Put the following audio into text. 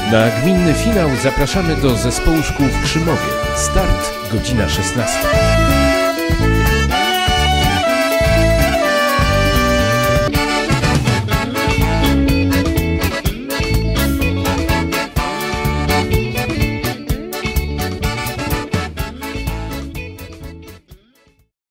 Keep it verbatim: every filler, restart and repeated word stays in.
Na gminny finał zapraszamy do zespołu szkół w Krzymowie. Start godzina szesnasta.